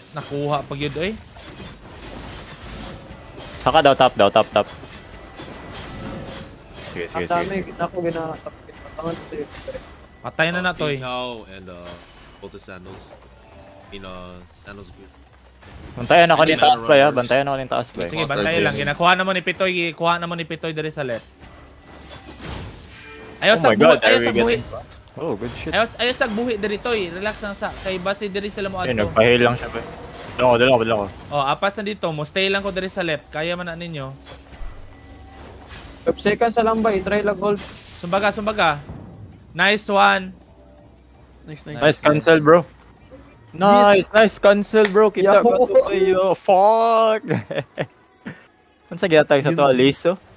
Nakuha pag yun eh. Saka daw top. Sige. Ang dami, ako ginatapangan ito yun. Patay na na to eh. Cow and both the sandals. Sandals good. Bantayan ako ng taas play ha. Sige, bantayan lang. Ginakuha na mo ni Pitoy diri sa left. Ayaw sa buhi. Oh, good shit. Ayaw sa buhi diri toy. Relax lang sa. Kay base diri sila mo Ayun, adto. nagpahil lang siya ba. Dala ko. Oh, apas na dito. Mo stay lang ko diri sa left. Kaya man na ninyo. 5 seconds sa lambay, try lag hold. Sumbaga. Nice one. Nice cancel, bro. Nice cancel, bro. Kita ba ito kayo? Fuck! Saan sa gata sa to, Aliso?